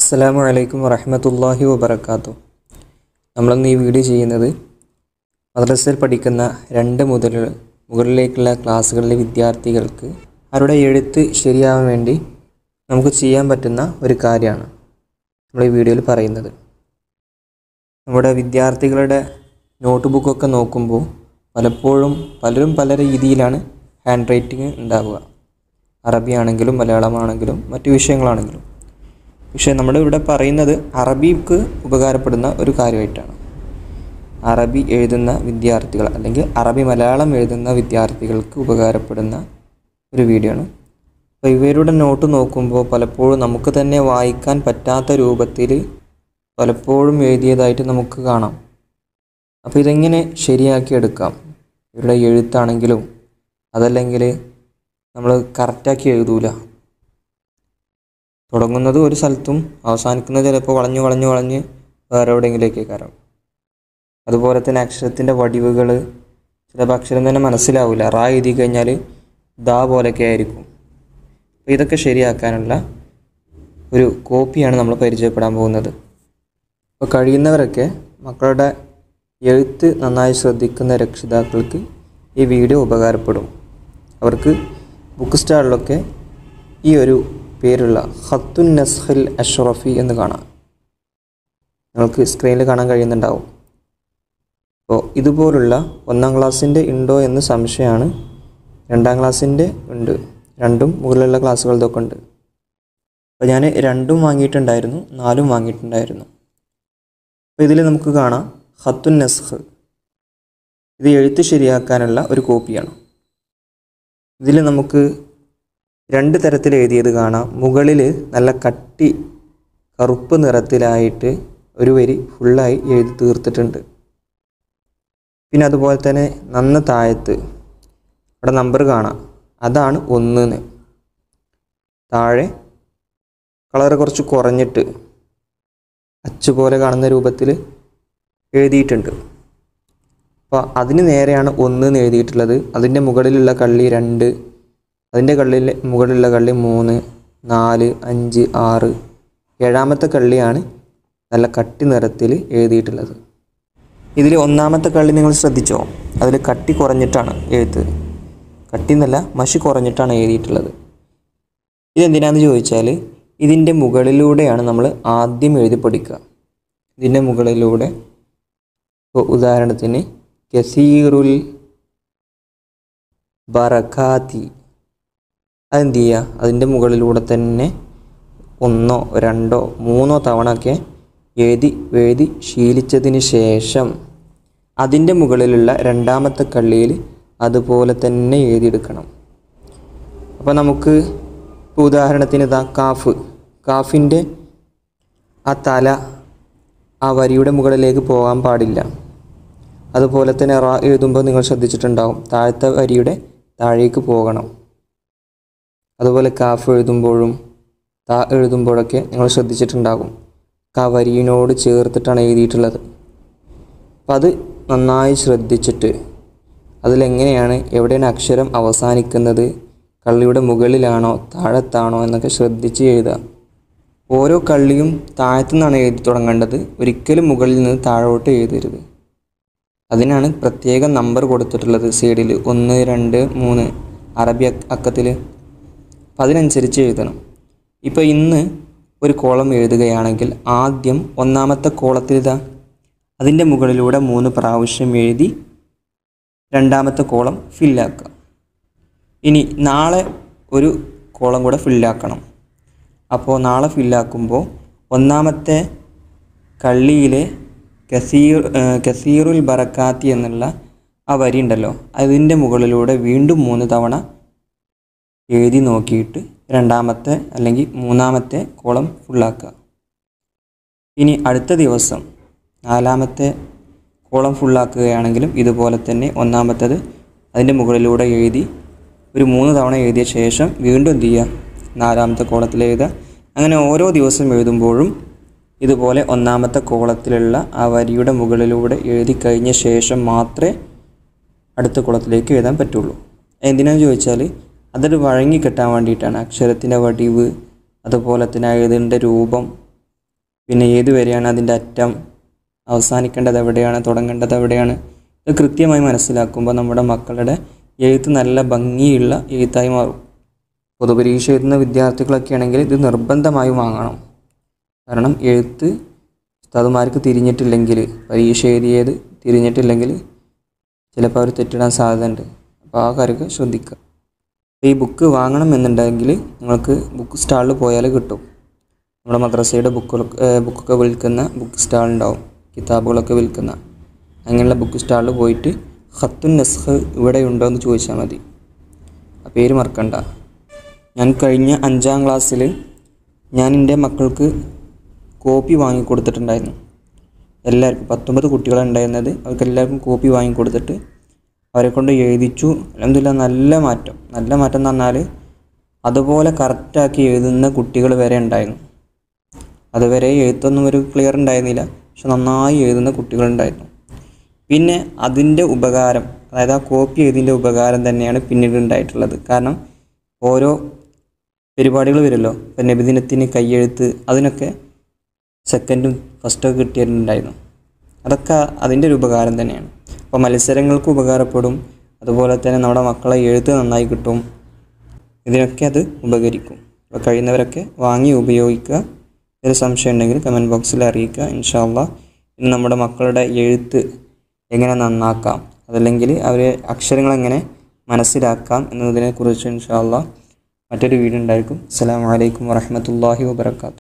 അസ്സലാമു അലൈക്കും വറഹ്മത്തുള്ളാഹി വബറകാതുഹു. നമ്മളിന്ന് ഈ വീഡിയോ ചെയ്യുന്നത് മദ്രസയിൽ പഠിക്കുന്ന 2 മുതൽ മുകളിലേക്കുള്ള ക്ലാസ്സുകളിലെ വിദ്യാർത്ഥികൾക്ക് അവരുടെ എഴുത്ത് ശരിയാവാൻ വേണ്ടി നമുക്ക് ചെയ്യാൻ പറ്റുന്ന ഒരു കാര്യമാണ് നമ്മൾ ഈ വീഡിയോയിൽ പറയുന്നത്. നമ്മുടെ വിദ്യാർത്ഥികളുടെ നോട്ട് ബുക്കൊക്കെ നോക്കുമ്പോൾ പലരും പല രീതിയിലാണ് ഹാൻഡ് റൈറ്റിംഗ് ഉണ്ടാവുക. അറബി ആണെങ്കിലും മലയാളമാണെങ്കിലും മറ്റു വിഷയങ്ങളാണെങ്കിലും. പക്ഷേ നമ്മളിവിടെ പറയുന്നത് അറബിക്ക് ഉപകാരപ്പെടുന്ന ഒരു കാര്യമായിട്ടാണ്. അറബി എഴുതുന്ന വിദ്യാർത്ഥികൾ അല്ലെങ്കിൽ അറബി മലയാളം എഴുതുന്ന വിദ്യാർത്ഥികൾക്ക് ഉപകാരപ്പെടുന്ന ഒരു വീഡിയോ ആണ്. അപ്പോൾ ഇവരുടെ നോട്ട് നോക്കുമ്പോൾ പലപ്പോഴും നമുക്ക് തന്നെ വായിക്കാൻ പറ്റാത്ത രൂപത്തിൽ പലപ്പോഴും എഴുതിയതായിട്ട് നമുക്ക് കാണാം. അപ്പോൾ ഇതെങ്ങനെ ശരിയാക്കിയെടുക്കാം? ഇവരുടെ എഴുത്താണെങ്കിലും അതല്ലെങ്കിൽ നമ്മൾ കറക്റ്റാക്കി എഴുതൂല. തുടങ്ങുന്നത് ഒരു സ്ഥലത്തും അവസാനിക്കുന്നത് ചിലപ്പോൾ വളഞ്ഞ് വേറെ എവിടെയെങ്കിലേക്ക് കയറും. അതുപോലെ തന്നെ അക്ഷരത്തിൻ്റെ വടിവുകൾ ചിലപ്പോൾ അക്ഷരം തന്നെ മനസ്സിലാവില്ല. റാ എഴുതി കഴിഞ്ഞാൽ ദാ പോലെയൊക്കെ ആയിരിക്കും. അപ്പോൾ ഇതൊക്കെ ശരിയാക്കാനുള്ള ഒരു കോപ്പിയാണ് നമ്മൾ പരിചയപ്പെടാൻ പോകുന്നത്. അപ്പോൾ കഴിയുന്നവരൊക്കെ മക്കളുടെ എഴുത്ത് നന്നായി ശ്രദ്ധിക്കുന്ന രക്ഷിതാക്കൾക്ക് ഈ വീഡിയോ ഉപകാരപ്പെടും. അവർക്ക് ബുക്ക് സ്റ്റാളിലൊക്കെ ഈ ഒരു പേരുള്ള ഖത്തുൻ നസ്ഖിൽ അഷ്റഫി എന്ന് കാണാം. നിങ്ങൾക്ക് സ്ക്രീനിൽ കാണാൻ കഴിയുന്നുണ്ടാവും. അപ്പോൾ ഇതുപോലുള്ള 1-ാം ക്ലാസ്സിൻ്റെ ഉണ്ടോ എന്ന് സംശയമാണ്. 2-ാം ക്ലാസ്സിൻ്റെ ഉണ്ട്. 2ഉം മുകളിലുള്ള ക്ലാസ്സുകളതൊക്കെ ഉണ്ട്. അപ്പോൾ ഞാൻ 2ഉം വാങ്ങിയിട്ടുണ്ടായിരുന്നു, 4ഉം വാങ്ങിയിട്ടുണ്ടായിരുന്നു. അപ്പോൾ ഇതിൽ നമുക്ക് കാണാം ഖത്തുൻ നസ്ഖ്. ഇത് എഴുത്ത് ശരിയാക്കാനുള്ള ഒരു കോപ്പിയാണ്. ഇതിൽ നമുക്ക് 2 തരത്തിൽ എഴുതിയത് കാണാം. മുകളിൽ നല്ല കട്ടി കറുപ്പ് നിറത്തിലായിട്ട് ഒരു വരി ഫുള്ളായി എഴുതി തീർത്തിട്ടുണ്ട്. പിന്നെ അതുപോലെ തന്നെ നന്ന താഴത്ത് അവിടെ നമ്പർ കാണാം, അതാണ് 1. താഴെ കളറ് കുറച്ച് കുറഞ്ഞിട്ട് അച്ച് പോലെ കാണുന്ന രൂപത്തിൽ എഴുതിയിട്ടുണ്ട്. അപ്പോൾ അതിന് നേരെയാണ് 1 എന്ന് എഴുതിയിട്ടുള്ളത്. അതിൻ്റെ മുകളിലുള്ള കള്ളി 2, അതിൻ്റെ മുകളിലുള്ള കള്ളി 3, 4, 5, 6, 7ാമത്തെ കള്ളിയാണ് നല്ല കട്ടി നിറത്തിൽ എഴുതിയിട്ടുള്ളത്. ഇതിൽ 1ാമത്തെ കള്ളി നിങ്ങൾ ശ്രദ്ധിച്ചോ? അതിൽ കട്ടി കുറഞ്ഞിട്ടാണ് എഴുത്ത്. കട്ടി എന്നല്ല, മഷി കുറഞ്ഞിട്ടാണ് എഴുതിയിട്ടുള്ളത്. ഇതെന്തിനാണെന്ന് ചോദിച്ചാൽ ഇതിൻ്റെ മുകളിലൂടെയാണ് നമ്മൾ ആദ്യം എഴുതി പഠിക്കുക. ഇതിൻ്റെ മുകളിലൂടെ ഉദാഹരണത്തിന് കസീറുൽ ബറകാതി, അതെന്ത് ചെയ്യുക? അതിൻ്റെ മുകളിലൂടെ തന്നെ 1, 2, 3 തവണ ഒക്കെ എഴുതി ശീലിച്ചതിന് ശേഷം അതിൻ്റെ മുകളിലുള്ള 2ാമത്തെ കള്ളിയിൽ അതുപോലെ തന്നെ എഴുതിയെടുക്കണം. അപ്പോൾ നമുക്ക് ഉദാഹരണത്തിന് ഇതാ കാഫിൻ്റെ ആ തല ആ വരിയുടെ മുകളിലേക്ക് പോകാൻ പാടില്ല. അതുപോലെ തന്നെ റാ എഴുതുമ്പോൾ നിങ്ങൾ ശ്രദ്ധിച്ചിട്ടുണ്ടാവും, താഴത്തെ വരിയുടെ താഴേക്ക് പോകണം. അതുപോലെ കാഫ് എഴുതുമ്പോഴും താ എഴുതുമ്പോഴൊക്കെ നിങ്ങൾ ശ്രദ്ധിച്ചിട്ടുണ്ടാകും, വരിയിനോട് ചേർത്തിട്ടാണ് എഴുതിയിട്ടുള്ളത്. അപ്പം അത് നന്നായി ശ്രദ്ധിച്ചിട്ട് അതിലെങ്ങനെയാണ്, എവിടെയാണ് അക്ഷരം അവസാനിക്കുന്നത്, കള്ളിയുടെ മുകളിലാണോ താഴത്താണോ എന്നൊക്കെ ശ്രദ്ധിച്ച് എഴുതുക. ഓരോ കള്ളിയും താഴത്തു നിന്നാണ് എഴുതി തുടങ്ങേണ്ടത്. ഒരിക്കലും മുകളിൽ നിന്ന് താഴോട്ട് എഴുതരുത്. അതിനാണ് പ്രത്യേകം നമ്പർ കൊടുത്തിട്ടുള്ളത് സൈഡിൽ 1, 2, 3 അറബി അക്കത്തിൽ. അപ്പം അതിനനുസരിച്ച് എഴുതണം. ഇപ്പോൾ ഇന്ന് ഒരു കോളം എഴുതുകയാണെങ്കിൽ ആദ്യം 1ാമത്തെ കോളത്തിൽ ഇതാ അതിൻ്റെ മുകളിലൂടെ 3 പ്രാവശ്യം എഴുതി 2ാമത്തെ കോളം ഫില്ലാക്കുക. ഇനി നാളെ ഒരു കോളം കൂടെ ഫില്ലാക്കണം. അപ്പോൾ നാളെ ഫില്ലാക്കുമ്പോൾ 1ാമത്തെ കള്ളിയിലെ കസീറുൽ ബറകാത്തി എന്നുള്ള ആ വരി ഉണ്ടല്ലോ, അതിൻ്റെ മുകളിലൂടെ വീണ്ടും 3 തവണ എഴുതി നോക്കിയിട്ട് 2ാമത്തെ അല്ലെങ്കിൽ 3ാമത്തെ കോളം ഫുള്ളാക്കുക. ഇനി അടുത്ത ദിവസം 4ാമത്തെ കോളം ഫുള്ളാക്കുകയാണെങ്കിലും ഇതുപോലെ തന്നെ 1ാമത്തേത് അതിൻ്റെ മുകളിലൂടെ എഴുതി ഒരു 3 തവണ എഴുതിയ ശേഷം വീണ്ടും എന്ത് ചെയ്യുക, 4ാമത്തെ കോളത്തിൽ എഴുതുക. അങ്ങനെ ഓരോ ദിവസം എഴുതുമ്പോഴും ഇതുപോലെ 1ാമത്തെ കോളത്തിലുള്ള ആ വരിയുടെ മുകളിലൂടെ എഴുതി കഴിഞ്ഞ ശേഷം മാത്രമേ അടുത്ത കോളത്തിലേക്ക് എഴുതാൻ പറ്റുള്ളൂ. എന്തിനാണെന്ന് ചോദിച്ചാൽ അതൊരു വഴങ്ങി കിട്ടാൻ വേണ്ടിയിട്ടാണ്. അക്ഷരത്തിൻ്റെ വടിവ്, അതുപോലെ തന്നെ എഴുതേണ്ട രൂപം പിന്നെ ഏതുവരെയാണ് അതിൻ്റെ അറ്റം, അവസാനിക്കേണ്ടത് എവിടെയാണ്, തുടങ്ങേണ്ടത് എവിടെയാണ്, ഇത് കൃത്യമായി മനസ്സിലാക്കുമ്പോൾ നമ്മുടെ മക്കളുടെ എഴുത്ത് നല്ല ഭംഗിയുള്ള എഴുത്തായി മാറും. പൊതുപരീക്ഷ എഴുതുന്ന വിദ്യാർത്ഥികളൊക്കെ ആണെങ്കിൽ ഇത് നിർബന്ധമായും വാങ്ങണം. കാരണം എഴുത്ത് ഉസ്താദുമാർക്ക് തിരിഞ്ഞിട്ടില്ലെങ്കിൽ, പരീക്ഷ എഴുതിയത് തിരിഞ്ഞിട്ടില്ലെങ്കിൽ ചിലപ്പോൾ അവർ തെറ്റിടാൻ സാധ്യതയുണ്ട്. അപ്പോൾ ആ കാര്യമൊക്കെ ശ്രദ്ധിക്കുക. അപ്പോൾ ഈ ബുക്ക് വാങ്ങണം എന്നുണ്ടെങ്കിൽ നിങ്ങൾക്ക് ബുക്ക് സ്റ്റാളിൽ പോയാൽ കിട്ടും. നമ്മുടെ മദ്രസയുടെ ബുക്കൊക്കെ വിൽക്കുന്ന ബുക്ക് സ്റ്റാൾ ഉണ്ടാവും, കിതാബുകളൊക്കെ വിൽക്കുന്ന. അങ്ങനെയുള്ള ബുക്ക് സ്റ്റാളിൽ പോയിട്ട് ഖത്തുൻ നസ്ഖ് ഇവിടെ ഉണ്ടോ എന്ന് ചോദിച്ചാൽ മതി. ആ പേര് മറക്കണ്ട. ഞാൻ കഴിഞ്ഞ 5ാം ക്ലാസ്സിൽ ഞാൻ എൻ്റെ മക്കൾക്ക് കോപ്പി വാങ്ങിക്കൊടുത്തിട്ടുണ്ടായിരുന്നു. എല്ലാവർക്കും 19 കുട്ടികളാണ് ഉണ്ടായിരുന്നത്. അവർക്ക് എല്ലാവർക്കും കോപ്പി വാങ്ങിക്കൊടുത്തിട്ട് അവരെ കൊണ്ട് എഴുതിച്ചു. അൽഹംദുലില്ലാഹ് നല്ല മാറ്റം എന്ന് പറഞ്ഞാൽ അതുപോലെ കറക്റ്റാക്കി എഴുതുന്ന കുട്ടികൾ വരെ ഉണ്ടായിരുന്നു. അതുവരെ എഴുത്തൊന്നും ഒരു ക്ലിയർ ഉണ്ടായിരുന്നില്ല, പക്ഷെ നന്നായി എഴുതുന്ന കുട്ടികളുണ്ടായിരുന്നു. പിന്നെ അതിൻ്റെ ഉപകാരം, അതായത് ആ കോപ്പി എഴുതിൻ്റെ ഉപകാരം തന്നെയാണ് പിന്നീട് ഉണ്ടായിട്ടുള്ളത്. കാരണം ഓരോ പരിപാടികൾ വരുമല്ലോ, ഇപ്പം നബിദിനത്തിന് കയ്യെഴുത്ത്, അതിനൊക്കെ സെക്കൻഡും ഫസ്റ്റൊക്കെ കിട്ടിയിട്ടുണ്ടായിരുന്നു. അതൊക്കെ അതിൻ്റെ ഒരു ഉപകാരം തന്നെയാണ്. അപ്പോൾ മത്സരങ്ങൾക്ക് ഉപകാരപ്പെടും, അതുപോലെ തന്നെ നമ്മുടെ മക്കളെ എഴുത്ത് നന്നായി കിട്ടും. ഇതിനൊക്കെ അത് ഉപകരിക്കും. അപ്പോൾ കഴിയുന്നവരൊക്കെ വാങ്ങി ഉപയോഗിക്കുക. ഒരു സംശയം ഉണ്ടെങ്കിൽ കമൻറ്റ് ബോക്സിൽ അറിയിക്കുക. ഇൻഷാ അല്ലാഹ് ഇന്ന് നമ്മുടെ മക്കളുടെ എഴുത്ത് എങ്ങനെ നന്നാക്കാം, അതല്ലെങ്കിൽ അവരെ അക്ഷരങ്ങൾ എങ്ങനെ മനസ്സിലാക്കാം എന്നതിനെക്കുറിച്ച് ഇൻഷാ അല്ലാഹ് മറ്റൊരു വീഡിയോ ഉണ്ടായിരിക്കും. അസ്സലാമു അലൈക്കും വറഹ്മത്തുള്ളാഹി വബറകാതുഹു.